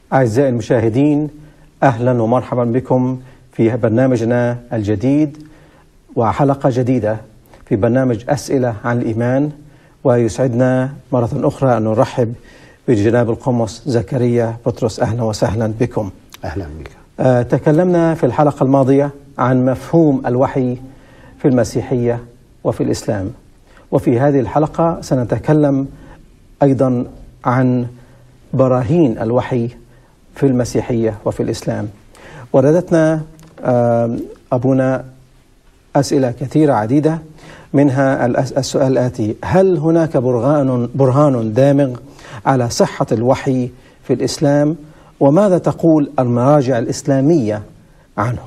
أعزائي المشاهدين، أهلا ومرحبا بكم في برنامجنا الجديد وحلقة جديدة في برنامج أسئلة عن الإيمان. ويسعدنا مرة أخرى أن نرحب بجناب القمص زكريا بطرس. أهلا وسهلا بكم. أهلا بك. تكلمنا في الحلقة الماضية عن مفهوم الوحي في المسيحية وفي الإسلام، وفي هذه الحلقة سنتكلم أيضا عن براهين الوحي في المسيحية وفي الإسلام. وردتنا أبونا أسئلة كثيرة عديدة، منها السؤال الآتي: هل هناك برهان دامغ على صحة الوحي في الإسلام؟ وماذا تقول المراجع الإسلامية عنه؟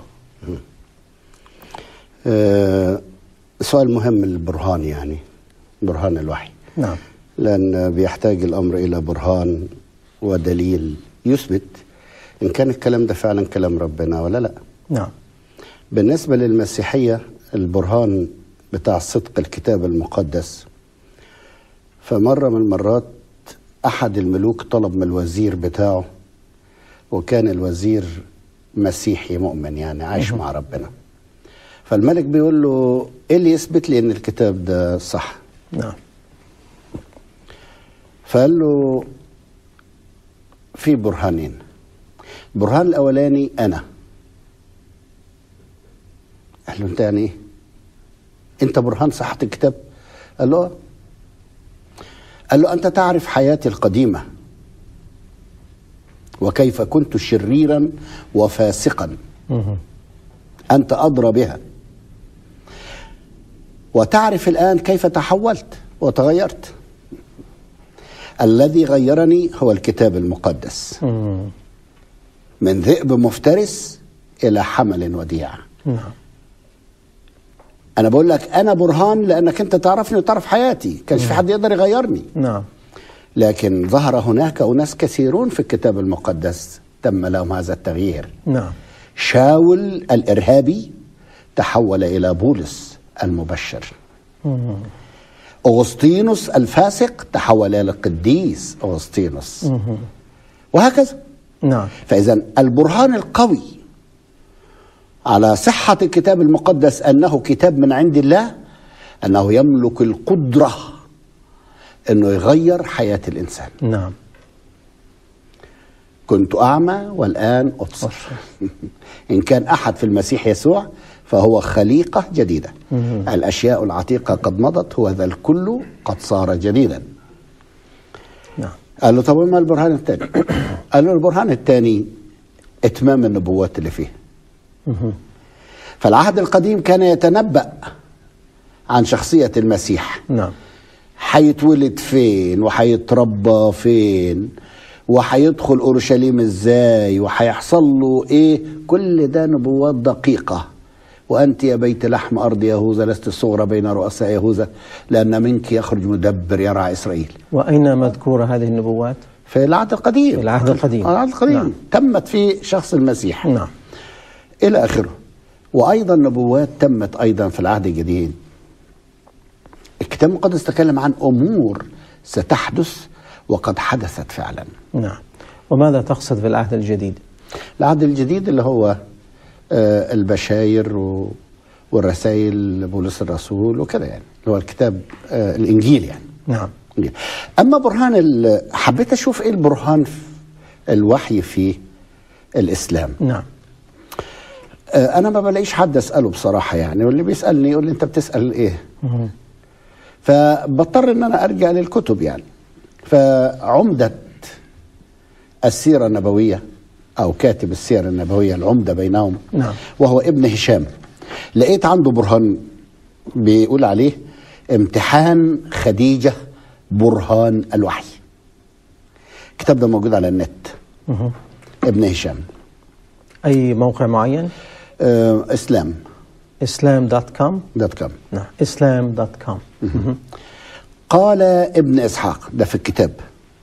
سؤال مهم، البرهان، يعني برهان الوحي. نعم. لأن بيحتاج الأمر إلى برهان ودليل يثبت إن كان الكلام ده فعلا كلام ربنا ولا لا. نعم. بالنسبة للمسيحية، البرهان بتاع صدق الكتاب المقدس، فمرة من المرات أحد الملوك طلب من الوزير بتاعه، وكان الوزير مسيحي مؤمن، يعني عايش مع ربنا. فالملك بيقول له: إيه اللي يثبت لي إن الكتاب ده صح؟ نعم. فقال له: في برهانين. البرهان الأولاني أنا. قال له: أنت يعني إيه؟ أنت برهان صحة الكتاب؟ قال له: قال له: أنت تعرف حياتي القديمة وكيف كنت شريرا وفاسقا، أنت أدرى بها، وتعرف الآن كيف تحولت وتغيرت. الذي غيرني هو الكتاب المقدس، من ذئب مفترس إلى حمل وديع. أنا بقول لك أنا برهان لأنك أنت تعرفني وتعرف حياتي، كانش في حد يقدر يغيرني. نعم. لكن ظهر هناك أناس كثيرون في الكتاب المقدس تم لهم هذا التغيير. نعم. شاول الإرهابي تحول إلى بولس المبشر. أغسطينوس الفاسق تحول إلى القديس أغسطينوس، وهكذا. نعم. فإذا البرهان القوي على صحة الكتاب المقدس أنه كتاب من عند الله، أنه يملك القدرة أنه يغير حياة الإنسان. نعم. كنت أعمى والآن أبصر. إن كان أحد في المسيح يسوع فهو خليقة جديدة. الأشياء العتيقة قد مضت، هو ذا الكل قد صار جديدا. نعم. قال له: طب ما البرهان الثاني؟ قال له: البرهان الثاني إتمام النبوات اللي فيه. فالعهد القديم كان يتنبأ عن شخصية المسيح. نعم. حيتولد فين، وحيتربى فين، وحيدخل أورشليم ازاي، وحيحصل له ايه. كل ده نبوات دقيقة. وأنت يا بيت لحم أرض يهوذا لست الصغرى بين رؤساء يهوذا، لأن منك يخرج مدبر يرعى إسرائيل. وأين مذكورة هذه النبوات؟ في العهد القديم. في العهد القديم. العهد القديم. نعم. تمت في شخص المسيح. نعم. إلى آخره. وأيضا نبوات تمت أيضا في العهد الجديد. الكتاب المقدس تكلم عن أمور ستحدث وقد حدثت فعلا. نعم. وماذا تقصد في العهد الجديد؟ العهد الجديد اللي هو البشاير والرسائل بولس الرسول وكده، يعني اللي هو الكتاب الإنجيل يعني. نعم. أما برهان حبيت أشوف إيه البرهان في الوحي في الإسلام. نعم. أنا ما بلاقيش حد أسأله بصراحة، يعني واللي بيسألني يقول لي: أنت بتسأل إيه؟ فبضطر إن أنا أرجع للكتب يعني. فعمدة السيرة النبوية أو كاتب السيرة النبوية العمدة بينهم، نعم، وهو ابن هشام، لقيت عنده برهان بيقول عليه: امتحان خديجة برهان الوحي. الكتاب ده موجود على النت. ابن هشام. أي موقع معين؟ اسلام. islam.com. نعم. islam.com. قال ابن إسحاق، ده في الكتاب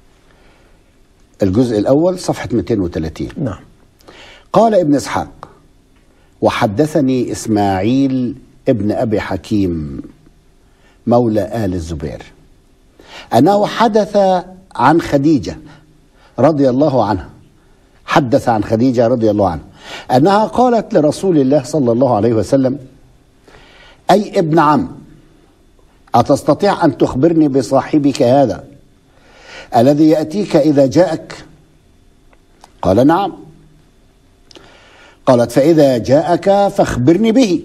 الجزء الأول صفحة 230. نعم. قال ابن إسحاق: وحدثني إسماعيل ابن أبي حكيم مولى آل الزبير أنه حدث عن خديجة رضي الله عنها حدث عن خديجة رضي الله عنها أنها قالت لرسول الله صلى الله عليه وسلم: أي ابن عم، أتستطيع أن تخبرني بصاحبك هذا الذي يأتيك إذا جاءك؟ قال: نعم. قالت: فإذا جاءك فاخبرني به.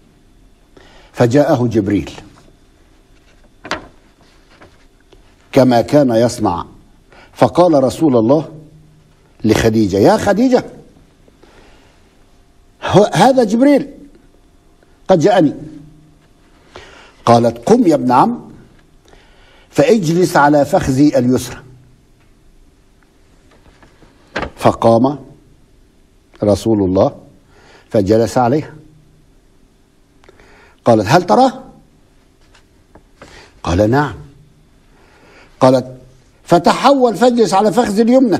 فجاءه جبريل كما كان يصنع، فقال رسول الله لخديجة: يا خديجة، هذا جبريل قد جاءني. قالت: قم يا ابن عم فاجلس على فخذي اليسرى. فقام رسول الله فجلس عليها. قالت: هل تراه؟ قال: نعم. قالت: فتحول فاجلس على فخذ اليمنى.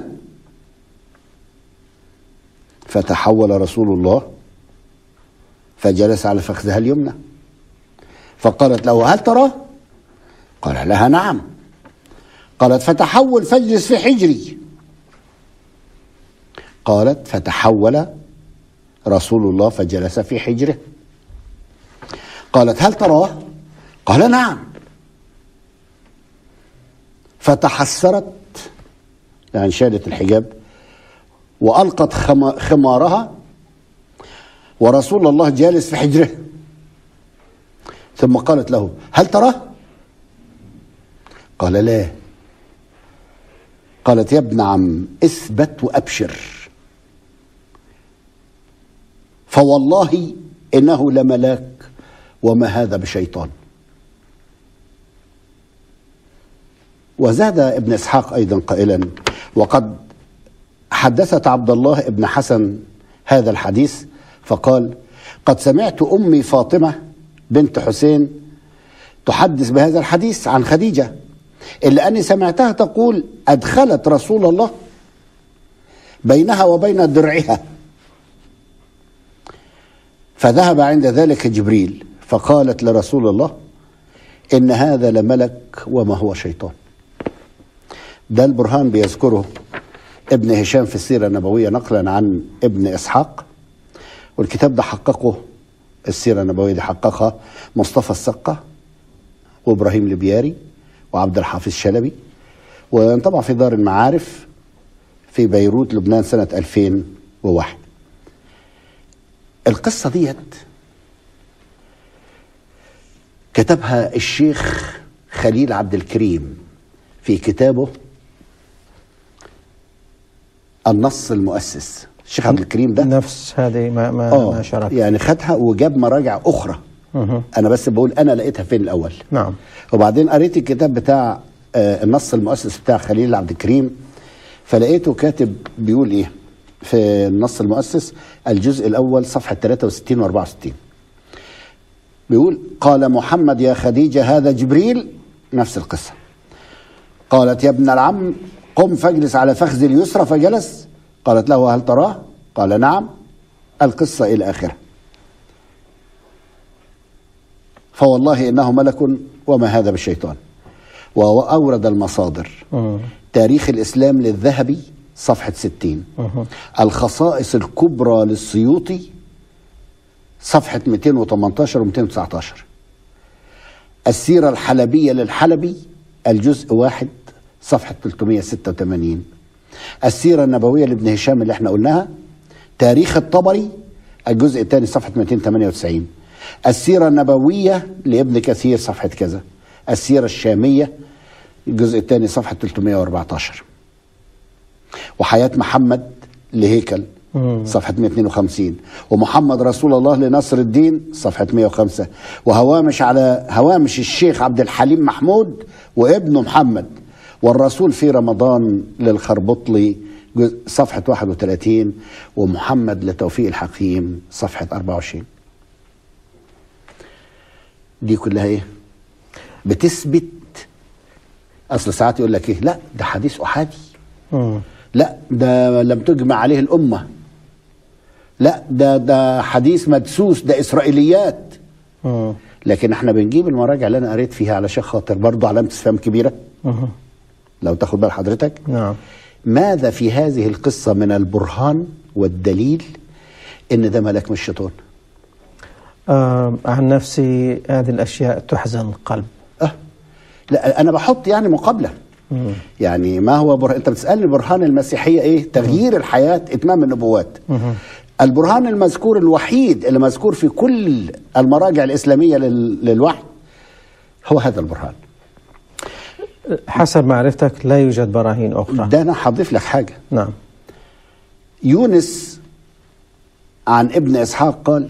فتحول رسول الله فجلس على فخذها اليمنى. فقالت له: هل تراه؟ قال لها: نعم. قالت: فتحول فاجلس في حجري. قالت: فتحول رسول الله فجلس في حجره. قالت: هل تراه؟ قال: نعم. فتحسرت، يعني شالت الحجاب وألقت خمارها ورسول الله جالس في حجره. ثم قالت له: هل تراه؟ قال: لا. قالت: يا ابن عم، اثبت وأبشر، فوالله إنه لملاك وما هذا بشيطان. وزاد ابن إسحاق أيضا قائلا: وقد حدثت عبد الله ابن حسن هذا الحديث فقال: قد سمعت أمي فاطمة بنت حسين تحدث بهذا الحديث عن خديجة، إلا أني سمعتها تقول: أدخلت رسول الله بينها وبين درعها، فذهب عند ذلك جبريل فقالت لرسول الله: إن هذا لملك وما هو شيطان. ده البرهان بيذكره ابن هشام في السيرة النبوية نقلا عن ابن إسحاق، والكتاب ده حققه، السيرة النبوية دي حققها مصطفى السقة وإبراهيم البياري وعبد الحافظ شلبي، وانطبع في دار المعارف في بيروت لبنان سنة 2001. القصة ديت كتبها الشيخ خليل عبد الكريم في كتابه النص المؤسس. الشيخ عبد الكريم ده نفس هذه ما شرحت، يعني خدها وجاب مراجع أخرى. أنا بس بقول أنا لقيتها فين الأول. نعم. وبعدين قريت الكتاب بتاع النص المؤسس بتاع خليل عبد الكريم، فلقيته كاتب بيقول إيه في النص المؤسس الجزء الأول صفحة 63 و 64. بيقول: قال محمد: يا خديجة، هذا جبريل. نفس القصة. قالت: يا ابن العم، قم فاجلس على فخذ اليسرى. فجلس. قالت له: هل تراه؟ قال: نعم. القصة إلى آخره. فوالله إنه ملك وما هذا بالشيطان. وأورد المصادر: تاريخ الإسلام للذهبي صفحة 60، الخصائص الكبرى للسيوطي صفحة 218 و 219، السيرة الحلبية للحلبي الجزء 1 صفحة 386، السيرة النبوية لابن هشام اللي احنا قلناها، تاريخ الطبري الجزء الثاني صفحة 298، السيرة النبوية لابن كثير صفحة كذا، السيرة الشامية الجزء الثاني صفحة 314، وحياة محمد لهيكل صفحة 152، ومحمد رسول الله لنصر الدين صفحة 105، وهوامش على هوامش الشيخ عبد الحليم محمود وابنه محمد، والرسول في رمضان للخربطلي صفحة 31، ومحمد لتوفيق الحكيم صفحة 24. دي كلها ايه؟ بتثبت. اصل ساعات يقول لك ايه، لا ده حديث احادي، لا ده لم تجمع عليه الامه، لا ده حديث مدسوس، ده اسرائيليات. لكن احنا بنجيب المراجع اللي انا قريت فيها علشان خاطر برضه علامه استفهام كبيره. لو تاخد بال حضرتك. نعم. ماذا في هذه القصة من البرهان والدليل إن ده ملاك من الشيطان؟ عن نفسي هذه الأشياء تحزن القلب. لا أنا بحط يعني مقابلة. يعني ما هو برهان؟ أنت بتسألني برهان المسيحية إيه؟ تغيير الحياة، إتمام النبوات. البرهان المذكور الوحيد اللي مذكور في كل المراجع الإسلامية للوحي هو هذا البرهان. حسب معرفتك لا يوجد براهين أخرى؟ ده أنا هضيف لك حاجة. نعم. يونس عن ابن إسحاق قال: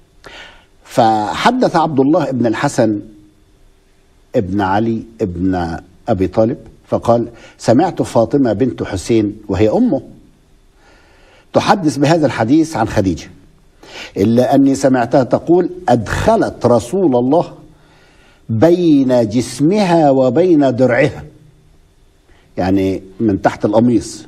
فحدث عبد الله ابن الحسن ابن علي ابن أبي طالب فقال: سمعت فاطمة بنت حسين وهي أمه تحدث بهذا الحديث عن خديجة، إلا أني سمعتها تقول: أدخلت رسول الله بين جسمها وبين درعها، يعني من تحت القميص،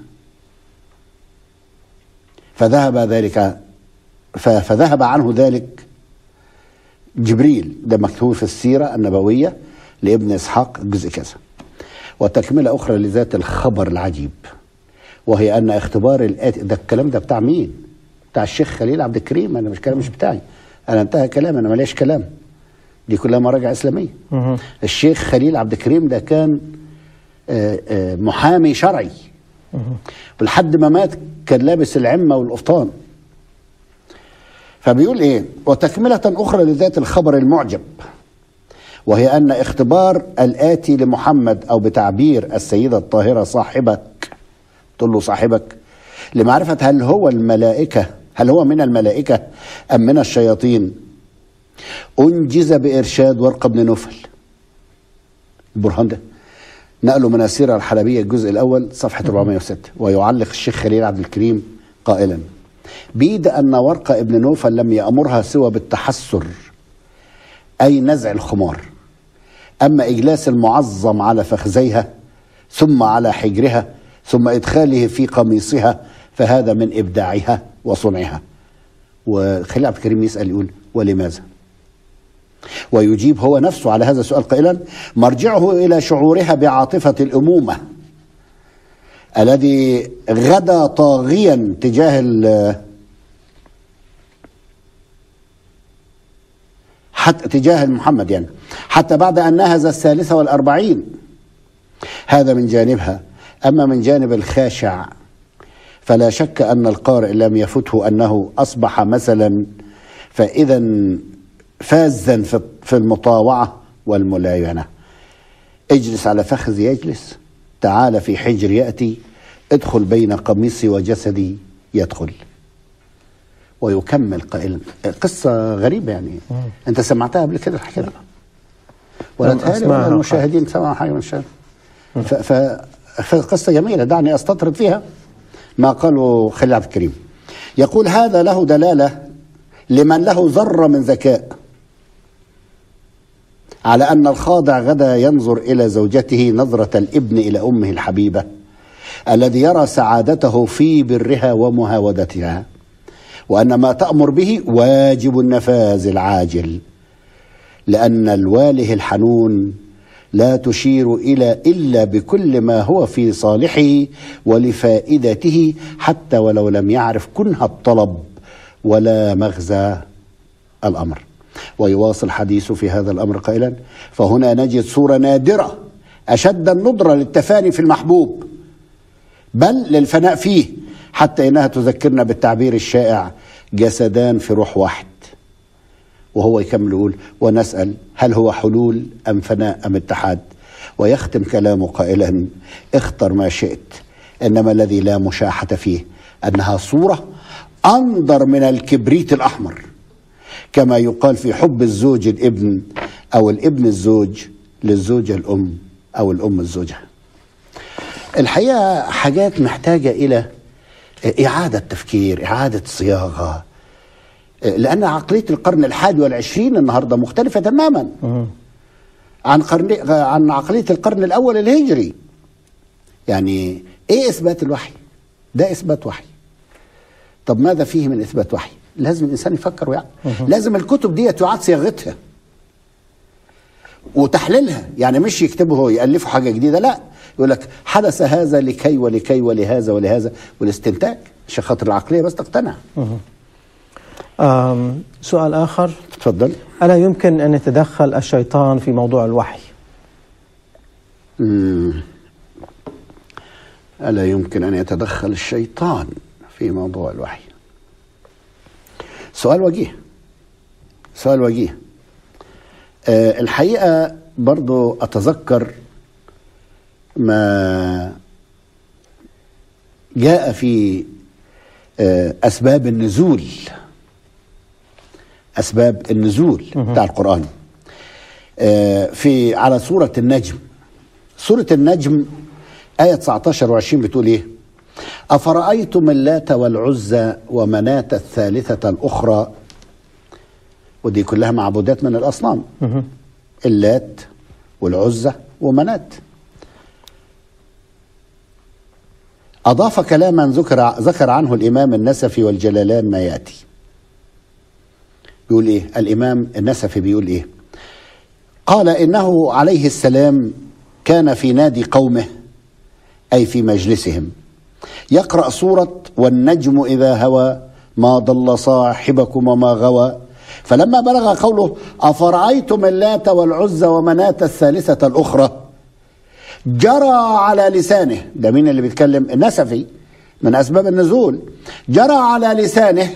فذهب عنه ذلك جبريل. ده مكتوب في السيرة النبوية لابن إسحاق جزء كذا. وتكملة أخرى لذات الخبر العجيب، وهي أن اختبار الآتي، ده الكلام ده بتاع مين؟ بتاع الشيخ خليل عبد الكريم. أنا مش كلام مش بتاعي، أنا انتهى كلام، أنا ماليش كلام، دي كلها مراجع إسلامية. الشيخ خليل عبد الكريم ده كان محامي شرعي، ولحد ما مات كان لابس العمة والقفطان. فبيقول إيه: وتكملة أخرى لذات الخبر المعجب، وهي أن اختبار الآتي لمحمد، أو بتعبير السيدة الطاهرة صاحبك، تقول له صاحبك، لمعرفة هل هو من الملائكة أم من الشياطين، أنجز بإرشاد ورقة بن نوفل. البرهان ده نقله من السيرة الحلبية الجزء الأول صفحة 406. ويعلق الشيخ خليل عبد الكريم قائلا: بيد أن ورقة ابن نوفل لم يأمرها سوى بالتحسر، أي نزع الخمار، أما إجلاس المعظم على فخذيها ثم على حجرها ثم إدخاله في قميصها فهذا من إبداعها وصنعها. وخليل عبد الكريم يسأل يقول: ولماذا؟ ويجيب هو نفسه على هذا السؤال قائلا: مرجعه إلى شعورها بعاطفة الأمومة الذي غدا طاغيا تجاه محمد، يعني حتى بعد أن نهز 43. هذا من جانبها. أما من جانب الخاشع فلا شك أن القارئ لم يفته أنه أصبح مثلا فإذا فازا في المطاوعة والملاينة. اجلس على فخذ يجلس، تعال في حجر يأتي، ادخل بين قميصي وجسدي يدخل. ويكمل قائلا. قصة غريبة يعني. أنت سمعتها قبل كده الحكاية؟ ولا تهالي ولا المشاهدين سمعوا حاجة من الشهر؟ فقصة جميلة، دعني أستطرد فيها ما قاله خليل عبد الكريم. يقول: هذا له دلالة لمن له ذرة من ذكاء على أن الخاضع غدا ينظر إلى زوجته نظرة الابن إلى أمه الحبيبة، الذي يرى سعادته في برها ومهاودتها، وأن ما تأمر به واجب النفاذ العاجل، لأن الواله الحنون لا تشير إلا بكل ما هو في صالحه ولفائدته، حتى ولو لم يعرف كنه الطلب ولا مغزى الأمر. ويواصل حديثه في هذا الأمر قائلا: فهنا نجد صورة نادرة أشد الندرة للتفاني في المحبوب، بل للفناء فيه، حتى إنها تذكرنا بالتعبير الشائع: جسدان في روح واحد. وهو يكمل يقول: ونسأل هل هو حلول أم فناء أم اتحاد؟ ويختم كلامه قائلا: اختر ما شئت، إنما الذي لا مشاحة فيه أنها صورة أنظر من الكبريت الأحمر، كما يقال في حب الزوج الابن، أو الابن الزوج للزوجة الأم، أو الأم الزوجة. الحقيقة حاجات محتاجة إلى إعادة تفكير، إعادة صياغة، لأن عقلية القرن 21 النهاردة مختلفة تماما عن عقلية القرن الأول الهجري. يعني إيه إثبات الوحي؟ ده إثبات وحي. طب ماذا فيه من إثبات وحي؟ لازم الإنسان يفكر ويعقل. لازم الكتب دي يعاد صياغتها وتحليلها، يعني مش يكتبوا هو يألفوا حاجة جديدة، لا، يقول لك حدث هذا لكي ولكي ولهذا ولهذا، والاستنتاج عشان خاطر العقلية بس تقتنع. سؤال آخر، تفضل. ألا يمكن أن يتدخل الشيطان في موضوع الوحي؟ ألا يمكن أن يتدخل الشيطان في موضوع الوحي؟ سؤال وجيه، سؤال وجيه. الحقيقة برضو أتذكر ما جاء في أسباب النزول، أسباب النزول بتاع القرآن في على سورة النجم. سورة النجم آية 19 و20 بتقول إيه؟ أفرأيتم اللات والعزى ومناة الثالثة الأخرى، ودي كلها معبودات من الأصنام، اللات والعزى ومناة. أضاف كلاما ذكر عنه الإمام النسفي والجلالان ما يأتي. بيقول إيه الإمام النسفي؟ بيقول إيه؟ قال إنه عليه السلام كان في نادي قومه، أي في مجلسهم، يقرأ سورة والنجم إذا هوى ما ضل صاحبكم وما غوى، فلما بلغ قوله أفرأيتم اللات والعزى ومناة الثالثة الأخرى جرى على لسانه. ده مين اللي بيتكلم؟ النسفي، من أسباب النزول. جرى على لسانه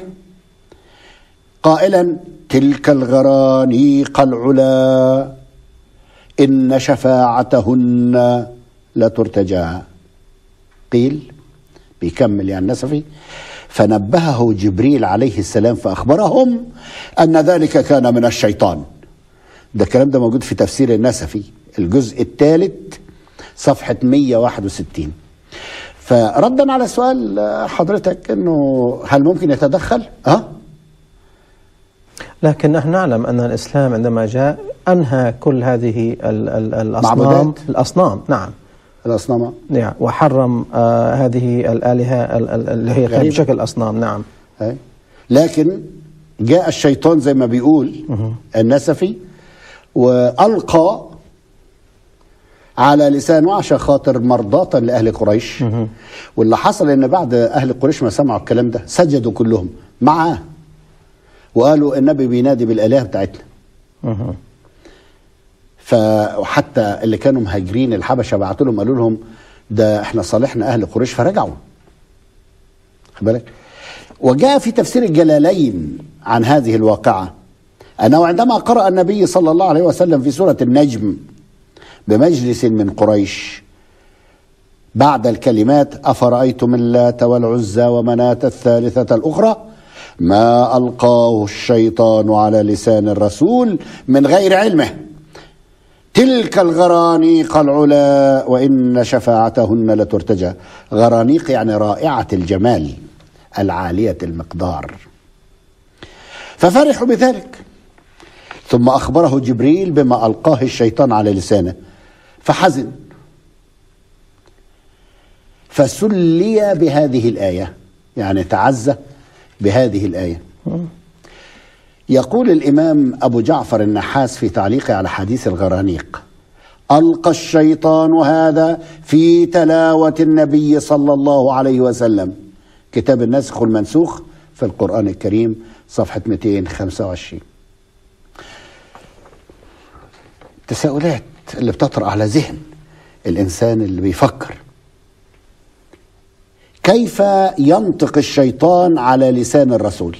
قائلا تلك الغرانيق العلا إن شفاعتهن لترتجى. قيل، بيكمل يعني النسفي، فنبهه جبريل عليه السلام فأخبرهم أن ذلك كان من الشيطان. ده الكلام ده موجود في تفسير النسفي الجزء الثالث صفحة 161. فردا على سؤال حضرتك انه هل ممكن يتدخل؟ لكن نحن نعلم أن الإسلام عندما جاء أنهى كل هذه الأصنام. الأصنام، نعم، الأصنام، نعم، وحرم هذه الآلهة اللي هي كانت بشكل أصنام. نعم. لكن جاء الشيطان زي ما بيقول النسفي وألقى على لسانه عشان خاطر مرضاة لأهل قريش. واللي حصل إن بعد أهل قريش ما سمعوا الكلام ده سجدوا كلهم معاه وقالوا النبي بينادي بالآلهة بتاعتنا. فحتى اللي كانوا مهاجرين الحبشة بعتوا لهم قالوا لهم ده احنا صالحنا أهل قريش فرجعوا. خد بالك. وجاء في تفسير الجلالين عن هذه الواقعة أنه عندما قرأ النبي صلى الله عليه وسلم في سورة النجم بمجلس من قريش بعد الكلمات أفرأيتم اللات والعزى ومناة الثالثة الأخرى ما ألقاه الشيطان على لسان الرسول من غير علمه تلك الغرانيق العلا وإن شفاعتهن لترتجى. غرانيق يعني رائعة الجمال العالية المقدار. ففرحوا بذلك، ثم أخبره جبريل بما ألقاه الشيطان على لسانه فحزن، فسلي بهذه الآية، يعني تعزى بهذه الآية. يقول الإمام أبو جعفر النحاس في تعليقه على حديث الغرانيق: ألقى الشيطان هذا في تلاوة النبي صلى الله عليه وسلم، كتاب الناسخ والمنسوخ في القرآن الكريم صفحة 225. تساؤلات اللي بتطرأ على ذهن الإنسان اللي بيفكر: كيف ينطق الشيطان على لسان الرسول؟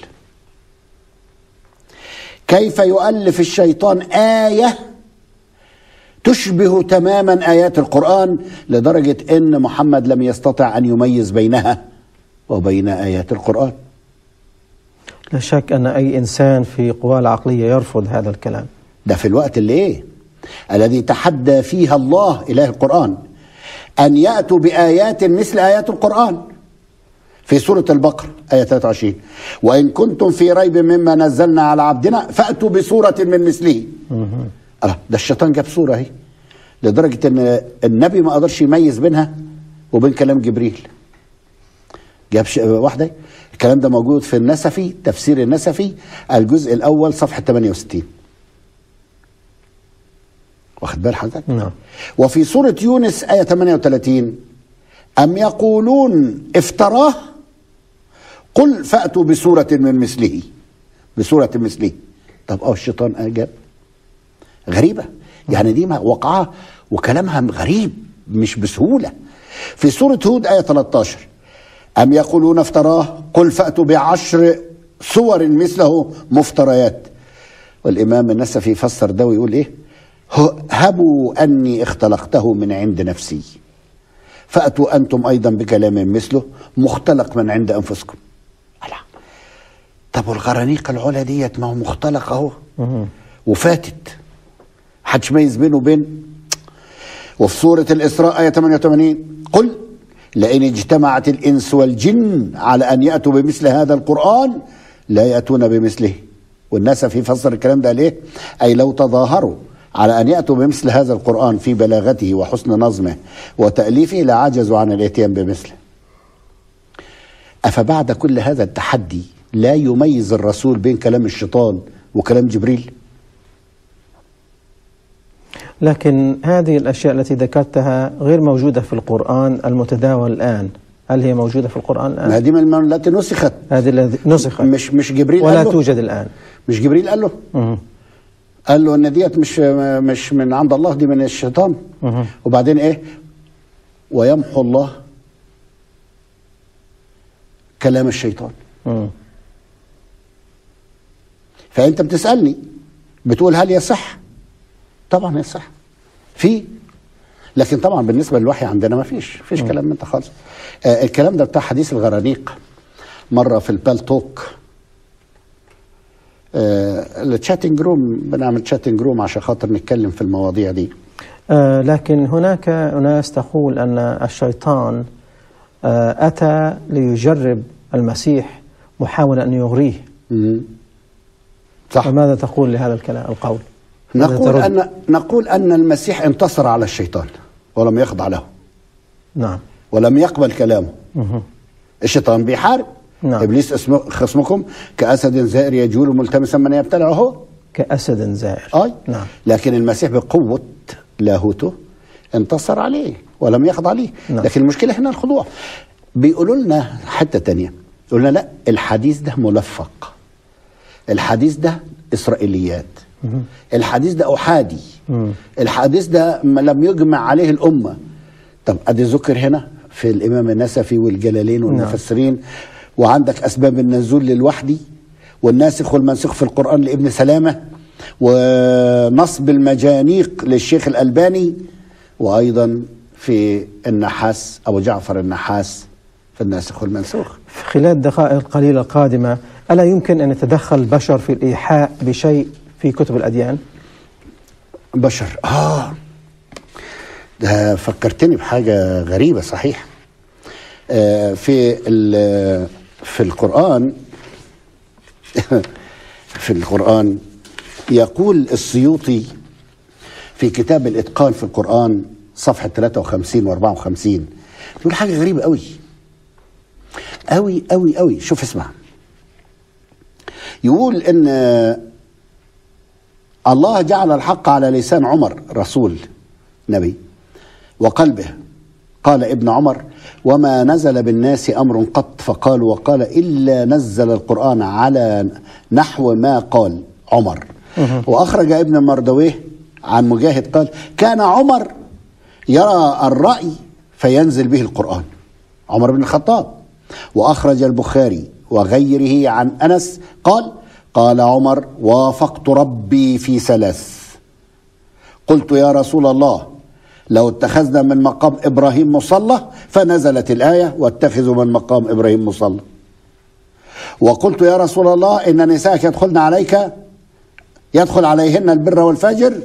كيف يؤلف الشيطان آية تشبه تماما آيات القرآن لدرجة أن محمد لم يستطع أن يميز بينها وبين آيات القرآن؟ لا شك أن أي إنسان في قواه العقلية يرفض هذا الكلام. ده في الوقت اللي الذي تحدى فيها الله إله القرآن أن يأتوا بآيات مثل آيات القرآن. في سورة البقرة آية 23: وإن كنتم في ريب مما نزلنا على عبدنا فأتوا بسورة من مثله. ده الشيطان جاب سورة اهي لدرجة أن النبي ما قدرش يميز بينها وبين كلام جبريل. جاب واحدة. الكلام ده موجود في النسفي، تفسير النسفي الجزء الأول صفحة 68. واخد بال حضرتك؟ نعم. وفي سورة يونس آية 38 أم يقولون افتراه قل فأتوا بسورة من مثله، بسورة مثله. طب الشيطان أجاب. غريبة يعني، دي وقعها وكلامها غريب مش بسهولة. في سورة هود آية 13 أم يقولون افتراه قل فأتوا ب10 سور مثله مفتريات. والإمام النسفي فسر ده ويقول إيه؟ هبوا أني اختلقته من عند نفسي فأتوا أنتم أيضا بكلام مثله مختلق من عند أنفسكم. ألا طب والغرانيق العلا ديت ما هو مختلق أهو وفاتت، محدش ميز بينه وبين. وفي سورة الإسراء آية 88 قل لئن اجتمعت الإنس والجن على أن يأتوا بمثل هذا القرآن لا يأتون بمثله. والناس في فسر الكلام ده ليه؟ أي لو تظاهروا على أن يأتوا بمثل هذا القرآن في بلاغته وحسن نظمه وتأليفه لعجزوا عن الاتيان بمثله. أفبعد كل هذا التحدي لا يميز الرسول بين كلام الشيطان وكلام جبريل؟ لكن هذه الأشياء التي ذكرتها غير موجودة في القرآن المتداول الآن. هل هي موجودة في القرآن الآن؟ هذه من التي نسخت. هذه التي نسخت مش جبريل ولا قال له؟ توجد الآن. مش جبريل قال له؟ قال له ان ديت مش من عند الله، دي من الشيطان. وبعدين ايه؟ ويمحو الله كلام الشيطان. فانت بتسألني بتقول هل يصح؟ طبعا يصح لكن طبعا بالنسبة للوحي عندنا ما فيش كلام من ده خالص. الكلام ده بتاع حديث الغرانيق مرة في البال توك، التشاتنج روم، بنعمل تشاتنج روم عشان خاطر نتكلم في المواضيع دي. لكن هناك أناس تقول أن الشيطان أتى ليجرب المسيح محاولة أن يغريه. صح. فماذا تقول لهذا القول؟ نقول أن المسيح انتصر على الشيطان ولم يخضع له. نعم. ولم يقبل كلامه. الشيطان بيحارب. نعم. إبليس خصمكم كأسد زائر يجول ملتمسا من يبتلعه. كأسد زائر. نعم. لكن المسيح بقوة لاهوته انتصر عليه ولم يخضع عليه. نعم. لكن المشكلة هنا الخضوع. بيقولوا لنا حتة تانية، يقولوا لنا لا، الحديث ده ملفق، الحديث ده إسرائيليات، الحديث ده أحادي، الحديث ده لم يجمع عليه الأمة. طب أدي ذكر هنا في الإمام النسفي والجلالين والمفسرين. نعم. وعندك أسباب النزول للوحدي، والناسخ والمنسوخ في القرآن لابن سلامة، ونصب المجانيق للشيخ الألباني، وأيضا في النحاس أبو جعفر النحاس في الناسخ والمنسوخ. في خلال الدقائق القليلة القادمة ألا يمكن أن يتدخل البشر في الإيحاء بشيء في كتب الأديان؟ بشر ده فكرتني بحاجة غريبة صحيح. في القرآن في القرآن يقول السيوطي في كتاب الإتقان في القرآن صفحة 53 و 54 يقول حاجة غريبة قوي قوي قوي قوي. شوف اسمع، يقول إن الله جعل الحق على لسان عمر رسول نبي وقلبه. قال ابن عمر: وما نزل بالناس أمر قط فقالوا وقال إلا نزل القرآن على نحو ما قال عمر. وأخرج ابن مردويه عن مجاهد قال: كان عمر يرى الرأي فينزل به القرآن، عمر بن الخطاب. وأخرج البخاري وغيره عن أنس قال: قال عمر: وافقت ربي في 3. قلت يا رسول الله لو اتخذنا من مقام إبراهيم مصلى، فنزلت الآية: واتخذوا من مقام إبراهيم مصلى. وقلت يا رسول الله إن نساءك يدخلن عليك يدخل عليهن البر والفجر،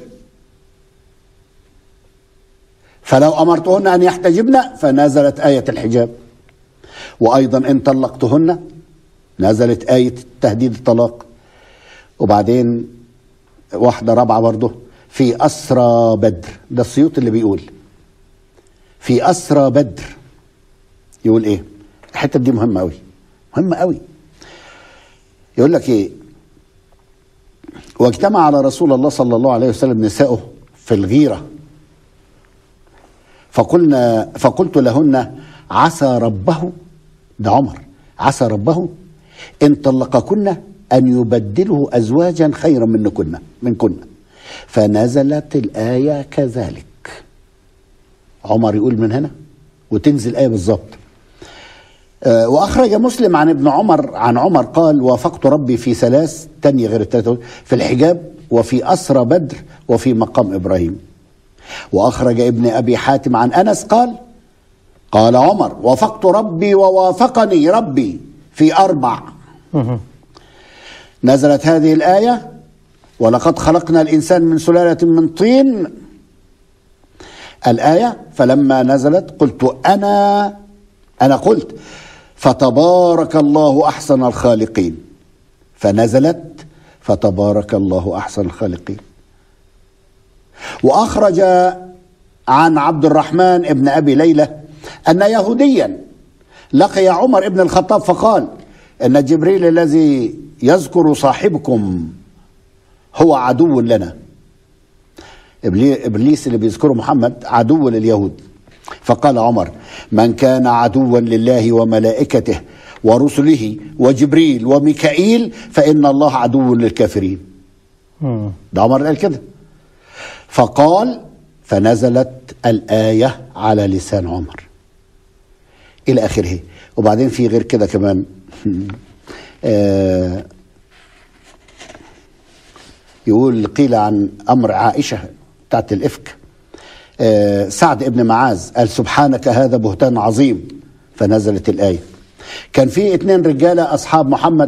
فلو أمرتهن أن يحتجبن، فنزلت آية الحجاب. وأيضا إن طلقتهن نزلت آية تهديد الطلاق. وبعدين واحدة رابعة برضه في أسرى بدر، ده السيوط اللي بيقول في أسرى بدر يقول إيه؟ الحتة دي مهمة أوي، مهمة أوي. يقول لك إيه؟ واجتمع على رسول الله صلى الله عليه وسلم نساؤه في الغيرة. فقلت لهن عسى ربه، ده عمر، عسى ربه إن طلقكن أن يبدله أزواجا خيرا منكن. فنزلت الآية كذلك. عمر يقول من هنا وتنزل الآية بالظبط. وأخرج مسلم عن ابن عمر عن عمر قال: وافقت ربي في ثلاث، تانية غير الثلاثة، في الحجاب وفي أسرى بدر وفي مقام إبراهيم. وأخرج ابن أبي حاتم عن أنس قال عمر: وافقت ربي ووافقني ربي في 4. نزلت هذه الآية: ولقد خلقنا الإنسان من سلالة من طين. الآية فلما نزلت قلت أنا قلت فتبارك الله أحسن الخالقين. فنزلت فتبارك الله أحسن الخالقين. وأخرج عن عبد الرحمن ابن أبي ليلى أن يهوديا لقي عمر ابن الخطاب فقال: إن جبريل الذي يذكر صاحبكم هو عدو لنا. إبليس اللي بيذكره محمد عدو لليهود. فقال عمر: من كان عدوا لله وملائكته ورسله وجبريل وميكائيل فإن الله عدو للكافرين. ده عمر قال كده. فقال: فنزلت الآية على لسان عمر إلى آخره. وبعدين في غير كده كمان يقول قيل عن أمر عائشة بتاعت الإفك، سعد ابن معاذ قال: سبحانك هذا بهتان عظيم. فنزلت الآية. كان في 2 رجالة أصحاب محمد،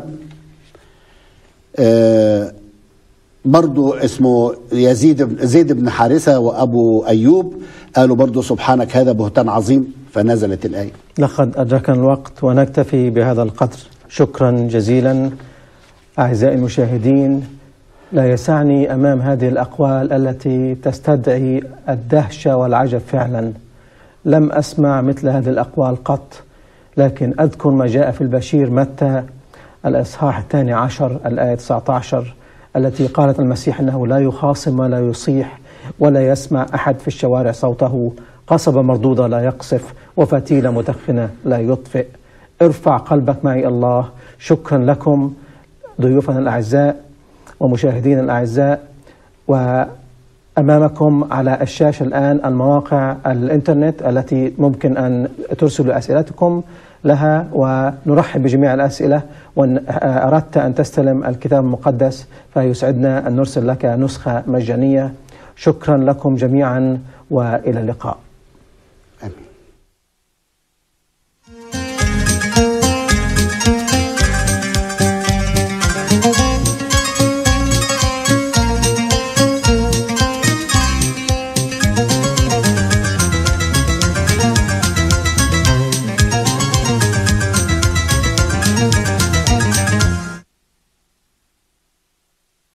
برضو اسمه زيد بن حارثة وأبو أيوب، قالوا برضو سبحانك هذا بهتان عظيم. فنزلت الآية. لقد أدركنا الوقت ونكتفي بهذا القدر. شكرا جزيلا أعزائي المشاهدين. لا يسعني أمام هذه الأقوال التي تستدعي الدهشة والعجب فعلا. لم أسمع مثل هذه الأقوال قط، لكن أذكر ما جاء في البشير متى الإصحاح 12 الآية 19 التي قالت المسيح أنه لا يخاصم ولا يصيح ولا يسمع أحد في الشوارع صوته، قصبة مردودة لا يقصف وفتيلة مدخنة لا يطفئ. ارفع قلبك معي الله. شكرا لكم ضيوفنا الأعزاء ومشاهدينا الأعزاء. وأمامكم على الشاشة الآن المواقع الإنترنت التي ممكن أن ترسلوا أسئلتكم لها، ونرحب بجميع الأسئلة. وإن أردت أن تستلم الكتاب المقدس فيسعدنا أن نرسل لك نسخة مجانية. شكرا لكم جميعا وإلى اللقاء. آمين.